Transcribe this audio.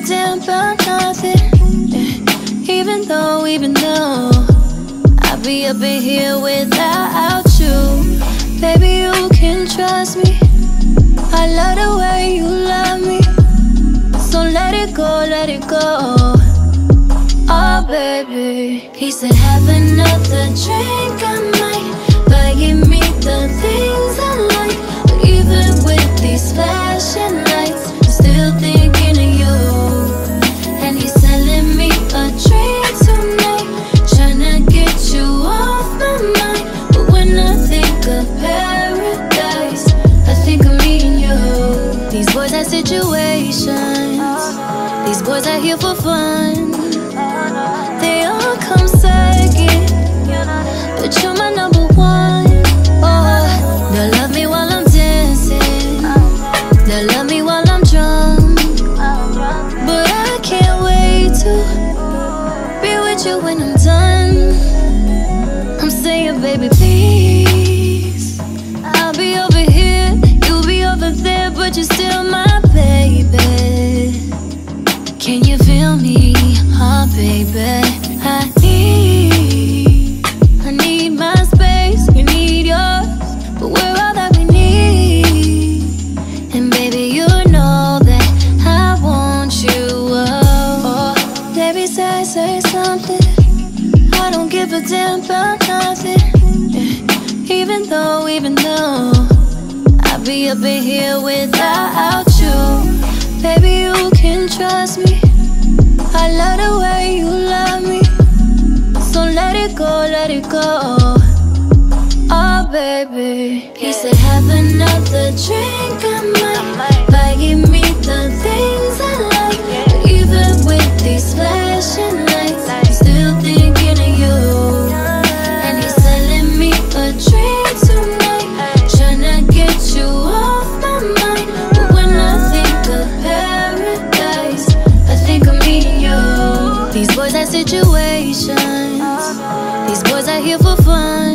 damn about nothing. Even though I'd be up in here without you. Baby, you can trust me. I love the way you love me. So let it go, let it go. Oh baby. He said have another drink, I might buy me the things I like. But even with these flashing lights, I'm still thinking of you. And he's selling me a drink tonight, tryna get you off my mind. But when I think of paradise, I think of me and you. These boys have situations, these boys are here for fun. They all come second, but you're my number one. Oh, they'll love me while I'm dancing, they'll love me while I'm drunk. But I can't wait to be with you when I'm done. I'm saying, baby, please. I'll be over here, you'll be over there, but you're still my baby. Can you feel me? Oh, baby, I need my space, you need yours, but we're all that we need. And baby, you know that I want you. Oh, baby, say something. I don't give a damn about nothing. Even though I'd be up in here without you. Baby, you can trust me. I love the way you love me. So let it go, let it go. Oh baby. He said have another drink, I might buy me the things I like. But even with these flashing lights, I'm still thinking of you. And he's selling me a drink tonight, tryna get you off my mind. But when I think of paradise, I think of me and you. These boys have situations, these boys are here for fun.